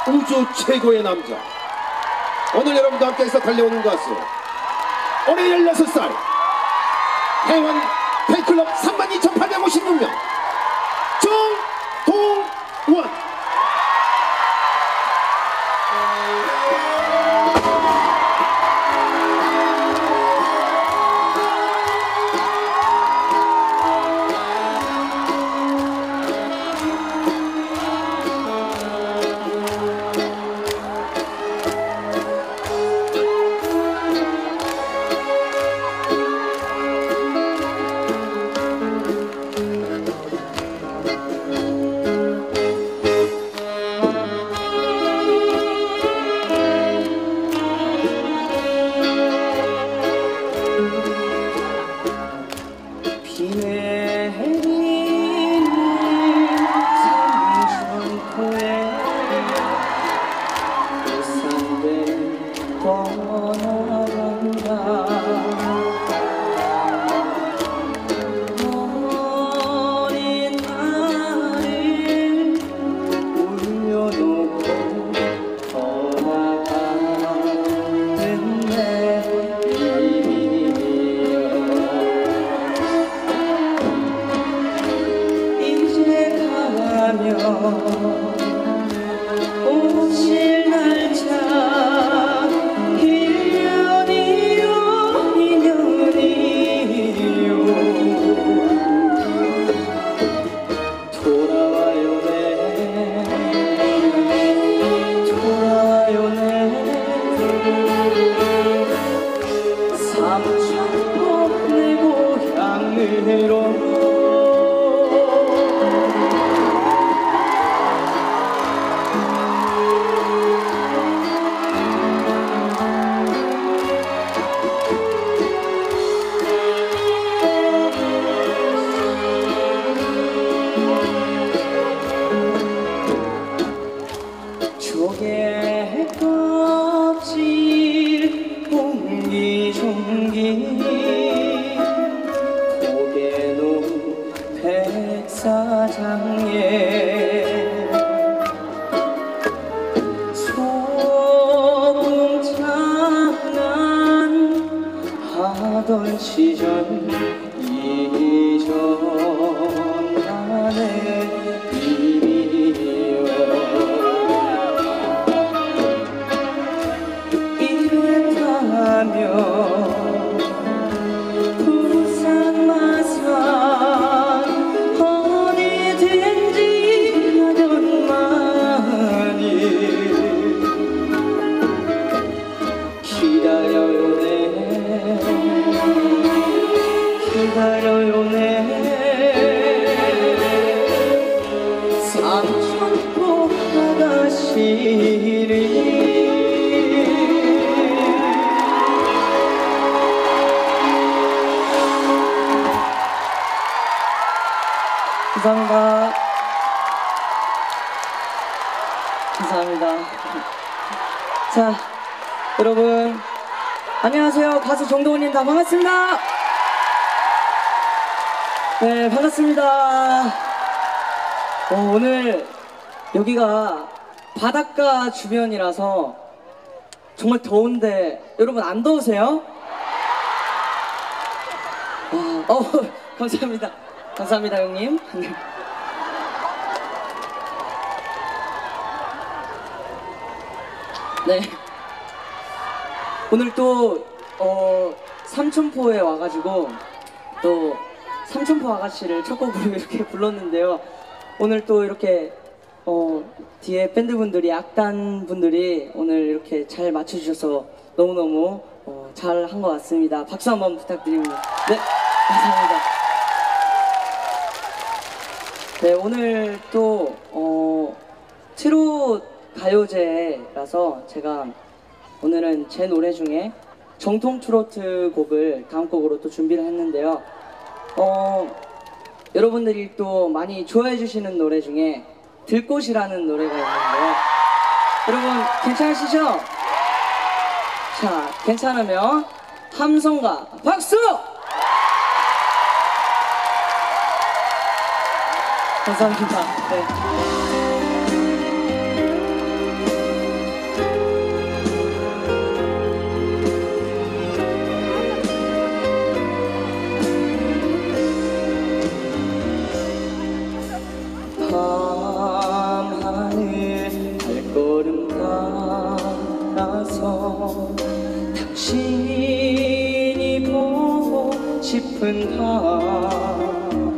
우주 최고의 남자, 오늘 여러분과 함께해서 달려오는 가수, 올해 16살 해원 팬클럽 32,856명 정동원. 오실 날짜 1년이요 2년이요 돌아와요 네 돌아와요 네 삼천포 내 고향으로 조개 껍질 옹기종기 고개 놓은 백사장에 소금 장난 하던 시절 이전만의 부산 마산 어디든지 하련만이 기다려요 네 기다려요 네 삼천포 아가씨를 감사합니다. 감사합니다. 자, 여러분 안녕하세요. 가수 정동원입니다. 반갑습니다. 네, 반갑습니다. 오늘 여기가 바닷가 주변이라서 정말 더운데 여러분 안 더우세요? 감사합니다. 감사합니다, 형님. 네. 오늘 또 삼천포에 와가지고 또 삼천포 아가씨를 첫 곡으로 이렇게 불렀는데요. 오늘 또 이렇게 뒤에 밴드분들이 악단분들이 오늘 이렇게 잘 맞춰주셔서 너무너무 잘 한 것 같습니다. 박수 한번 부탁드립니다. 네, 감사합니다. 네, 오늘 또 트롯 가요제라서 제가 오늘은 제 노래 중에 정통 트로트 곡을 다음 곡으로 또 준비를 했는데요. 여러분들이 또 많이 좋아해 주시는 노래 중에 들꽃이라는 노래가 있는데요. 여러분 괜찮으시죠? 자, 괜찮으면 함성과 박수! 감사합니다. 네. 싶은 밤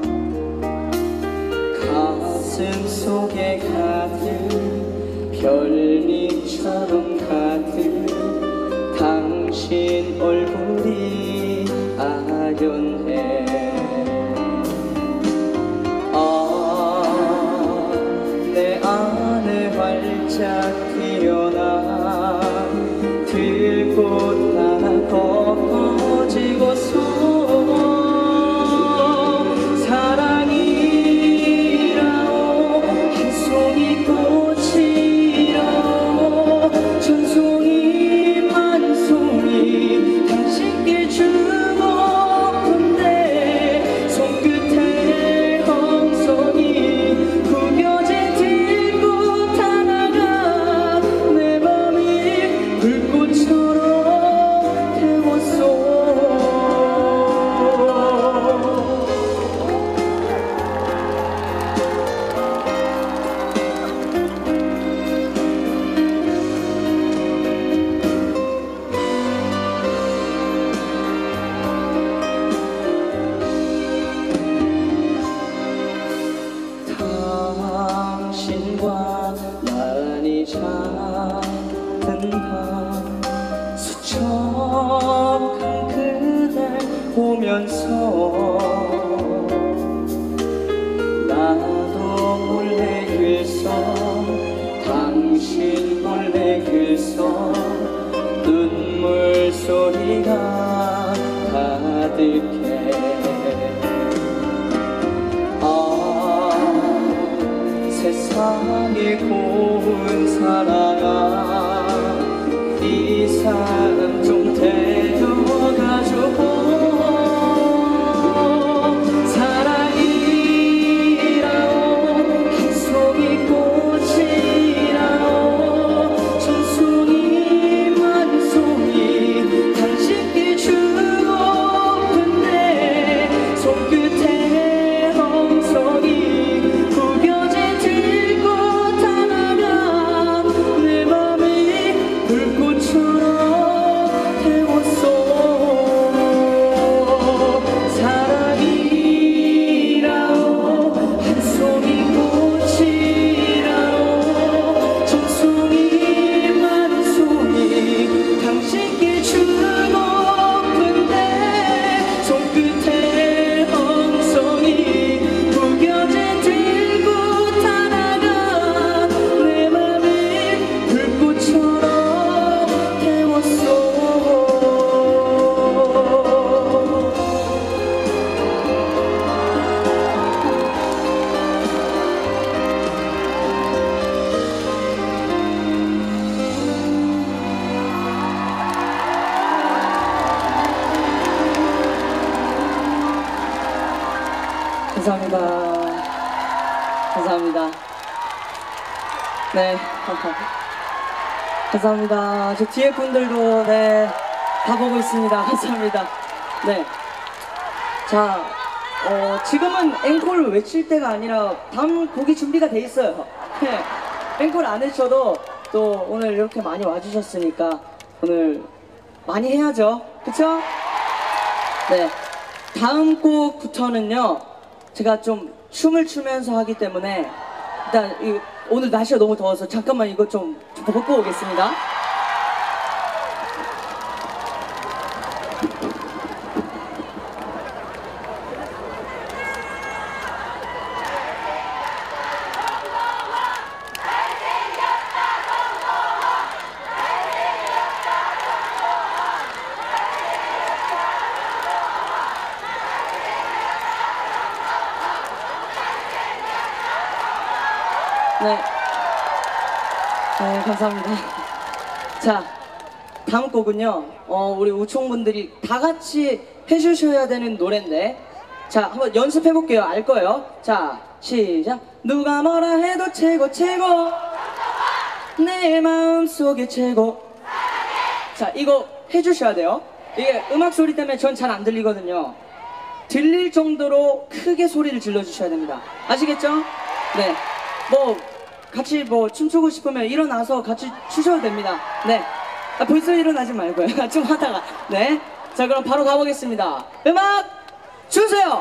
가슴 속에 가득 별빛처럼 가득 당신 얼굴이 아련해. 내 안에 활짝 피어나 들고 걷어지고서 사랑이라오 한 송이 꽃이라오 천 송이 만 송이 당신께 주고픈데 손끝에 엉성이 구겨진 들고 타나가 내 맘이 불꽃처럼 당신과 많이 작은 밤 수척한 그댈 보면서 나도 몰래 글썽 당신 몰래 글썽 눈물 소리가 가득해. 세상의 고운 사랑아 이 사람 좀 데려가줘. 사랑이라오 한 송이 꽃이라오 천 송이 만 송이 당신께 주고픈데 손끝에 엉성이 구겨진 감사합니다. 감사합니다. 네. 감사합니다. 저 뒤에 분들도 네, 다 보고 있습니다. 감사합니다. 네. 자, 지금은 앵콜을 외칠 때가 아니라 다음 곡이 준비가 돼 있어요. 네. 앵콜 안 외쳐도 또 오늘 이렇게 많이 와주셨으니까 오늘 많이 해야죠. 그쵸? 네. 다음 곡부터는요, 제가 좀 춤을 추면서 하기 때문에 일단 오늘 날씨가 너무 더워서 잠깐만 이거 좀 벗고 오겠습니다. 네. 네, 감사합니다. 자, 다음 곡은요, 우리 우총분들이 다 같이 해주셔야 되는 노래인데, 자, 한번 연습해볼게요. 알 거예요. 자, 시작. 누가 뭐라 해도 최고, 최고. 내 마음속에 최고. 자, 이거 해주셔야 돼요. 이게 음악 소리 때문에 전 잘 안 들리거든요. 들릴 정도로 크게 소리를 질러주셔야 됩니다. 아시겠죠? 네. 뭐 같이 뭐 춤추고 싶으면 일어나서 같이 추셔도 됩니다. 네. 벌써 일어나지 말고요. 좀 하다가. 네. 자, 그럼 바로 가보겠습니다. 음악 주세요.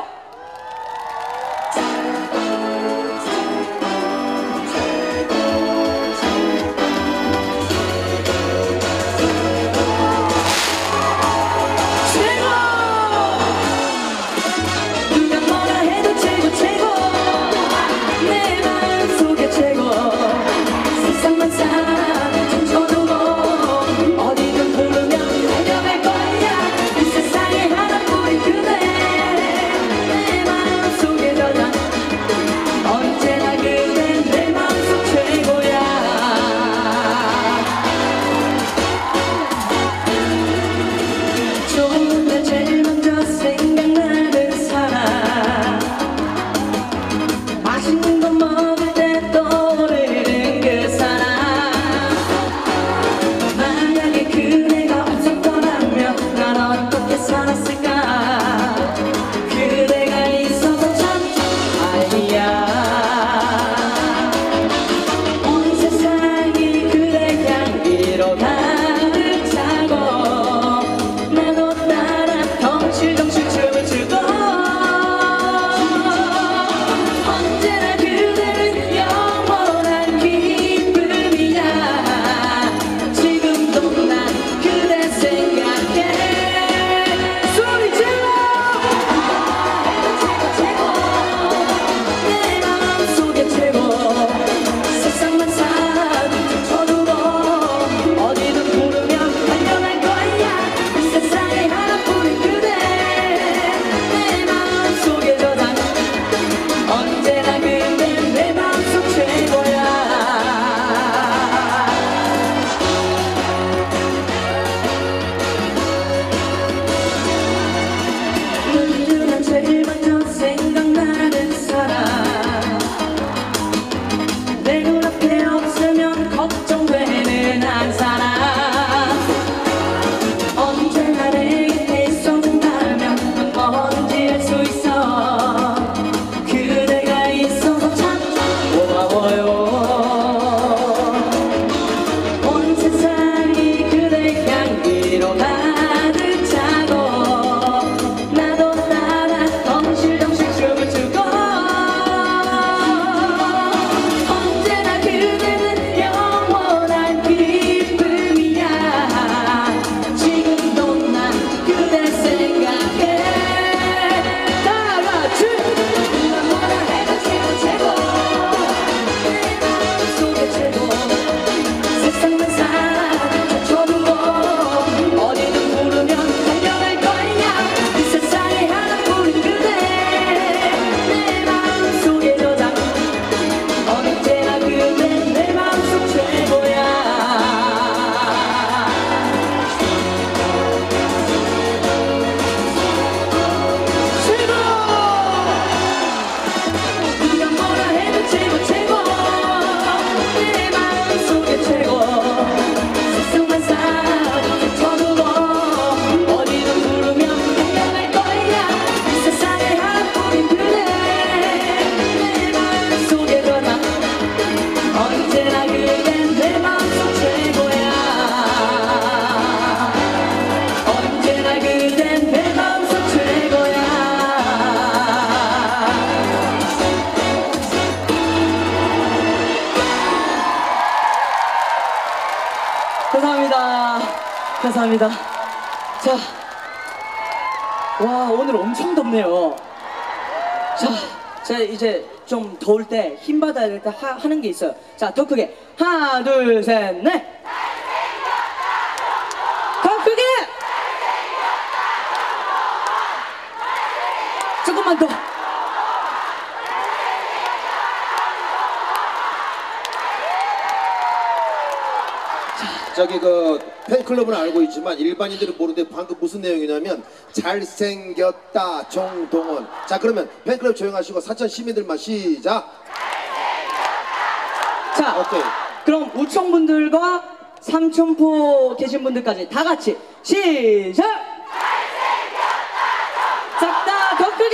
감사합니다. 감사합니다. 자, 와 오늘 엄청 덥네요. 자, 제가 이제 좀 더울 때 힘 받아야 될 때 하는 게 있어요. 자, 더 크게 하나, 둘, 셋, 넷. 더 크게. 조금만 더. 저기 그 팬클럽은 알고 있지만 일반인들은 모르는데 방금 무슨 내용이냐면 잘생겼다 정동원. 자 그러면 팬클럽 조용하시고 사천 시민들만 시작. 자 오케이. 그럼 우청분들과 삼천포 계신 분들까지 다 같이 시작. 작다 더 크게.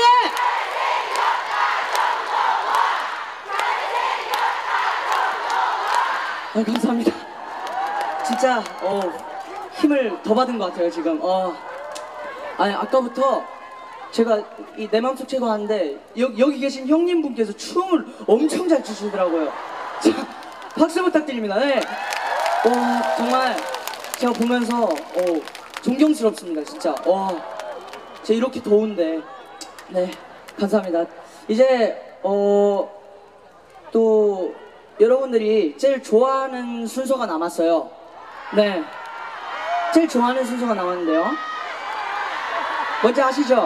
감사합니다. 진짜 힘을 더 받은 것 같아요 지금. 아니 아까부터 제가 이 내 맘속 최고 하는데 여기 계신 형님분께서 춤을 엄청 잘 추시더라고요. 자, 박수 부탁드립니다. 네. 정말 제가 보면서 존경스럽습니다, 진짜. 와, 제가 이렇게 더운데. 네, 감사합니다. 이제 또 여러분들이 제일 좋아하는 순서가 남았어요. 네, 제일 좋아하는 순서가 남았는데요. 뭔지 아시죠?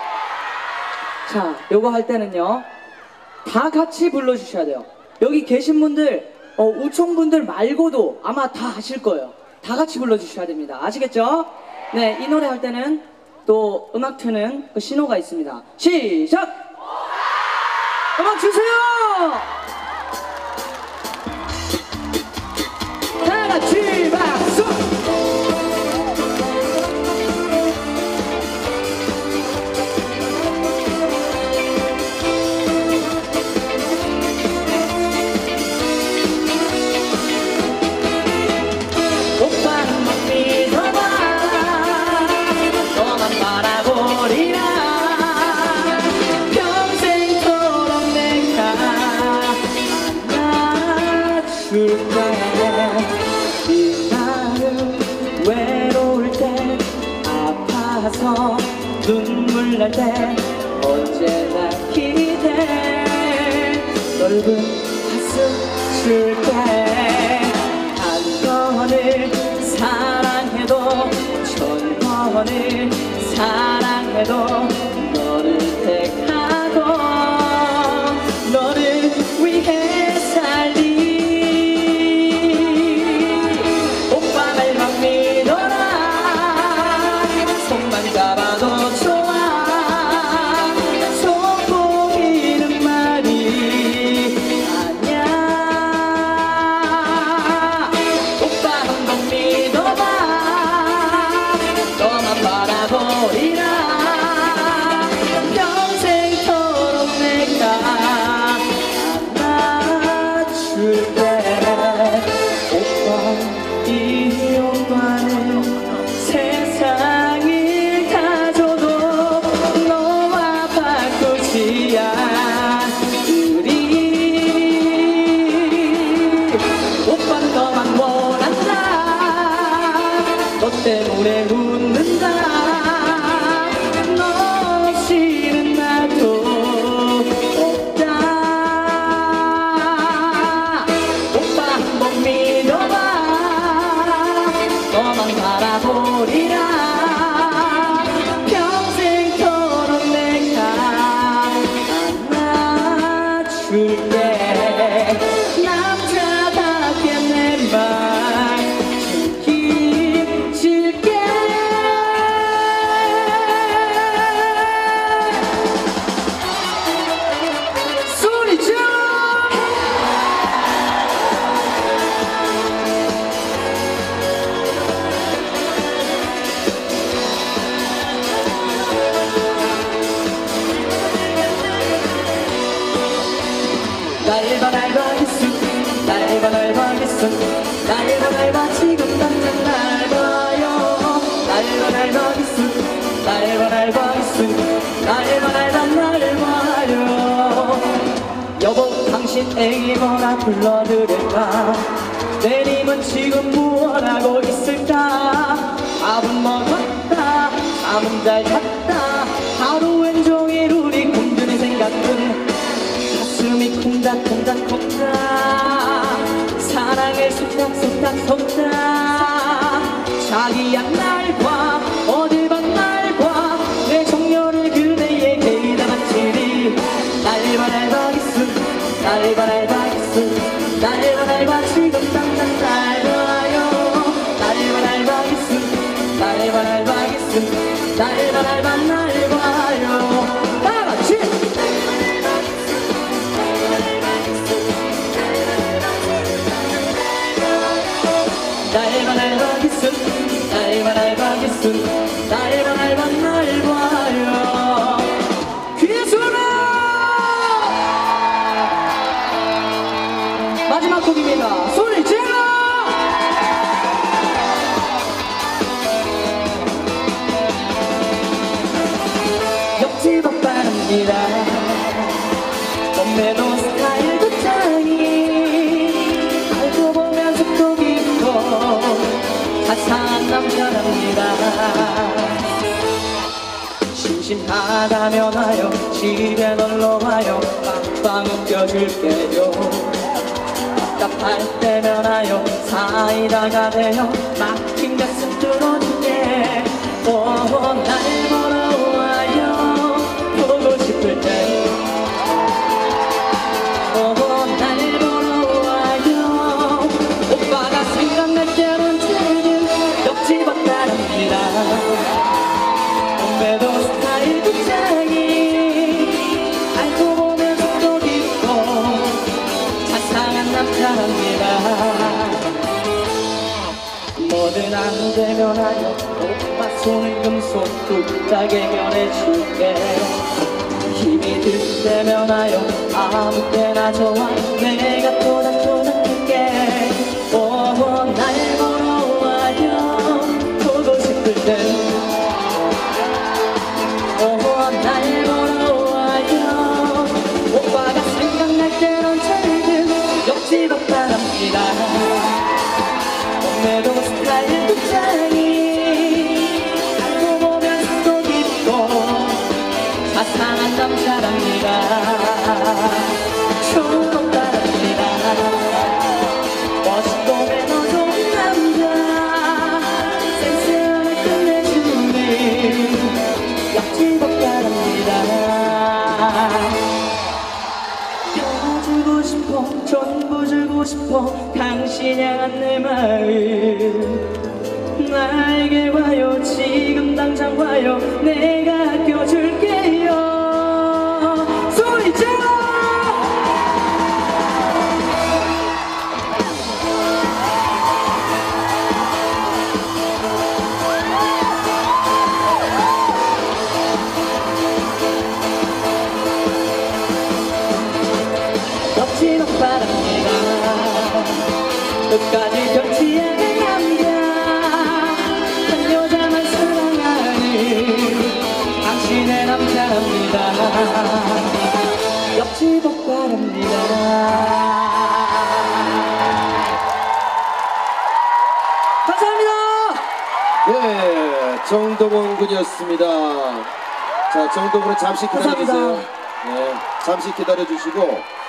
자, 요거 할 때는요, 다 같이 불러주셔야 돼요. 여기 계신 분들, 우총분들 말고도 아마 다 아실 거예요. 다 같이 불러주셔야 됩니다. 아시겠죠? 네, 이 노래 할 때는 또 음악 트는 그 신호가 있습니다. 시작! 음악 주세요! 다 같이 박수! 오빠는 못 믿어봐. 너만 바라보리라. 평생토록 내가 안아줄게. 이 마음 외로울 때, 아파서 눈물 날 때 언제나 기대. 넓은 가슴 줄게. 한 번을 사랑해도 천 번을 사랑해도 너를 택하고 너를 위해 살리. 오빠 말만 믿어라. 손만 잡아도 좋아. 손 보이는 말이 아니야. 오빠 한번 믿어봐. 너만 바라보리라. 평생토록 내가 안아줄게. 오빠 이 오빠는 세상을 가져도 너와 바꾸지 않으리. 오빠는 너만 원한다. 너 때문에 웃는다. 너 없이는 나도 없다. 오빠 한번 믿어봐. 너만 바라보리라. 평생토록 내가 안아줄게. 남자답게 내 말 책임질게. 소리 질러! 날봐 기수, 날봐 기수, 날봐 지금 당장 날 봐요. 날봐 기수, 날봐 기수, 날 봐요. 여보 당신 애기 뭐라 불러드릴까. 내님은 지금 무엇하고 있을까. 밥은 먹었다, 잠은 잘 잤다. 하루 왼종일 우리 공주의 생각은 가슴이 콩닥콩닥 사랑을 속닥 자기야 날 봐. 어딜 봐 날 봐. 내 정열을 그대에게 다 바치리. 날봐 기스, 날봐 기스, 날봐 지금 당장 날 봐요. 날봐 기스, 날봐 기스, 날봐 날 봐요. 다 같이 날봐 기스, 날봐 기스, 날봐 날 봐요. 귀에 소리! 마지막 곡입니다. 소리 질러! 심심하다면 와요 집에 놀러와요 빵빵 웃겨줄게요 답답할 때면 와요 사이다가 되어 막힌 가슴 뚫어줄게 날 보러 와요 보고 싶을 때 날 보러 와요 오빠가 생각날 때는 제는 옆집 왔다랍니다 몸매도 스타일도 짱이 알고 보면 속도 깊고 자상한 남자랍니다 뭐든 안 되면 하여 오빠 손을 금손 뚝딱 해결해줄게 힘이 들 때면 하여 아무 때나 좋아 내가 토닥토닥할게 날 보러 와요 보고 싶을 때 날 보러 와요 오빠가 생각날 땐 언제든 옆집 오빠랍니다 몸매도 스타일도 짱이 알고 보면 속도 깊고 자상한 남자랍니다 좋은 오빠랍니다 멋있고 매너 좋은 남자 센스를 끝내주는 옆집 오빠랍니다 펴주고 싶어 전부 주고 싶어 당신이 향한 내 마음 나에게 와요 지금 당장 와요 내가 아껴줄게요 소리 질러 옆집 오빠랍니다 끝까지 변치 않을 남자 한 여자만 사랑하는 당신의 남자랍니다 옆집 오빠랍니다 감사합니다 예, 정동원 군이었습니다. 자, 정동원은 잠시 기다려주세요. 감사합니다. 네, 잠시 기다려주시고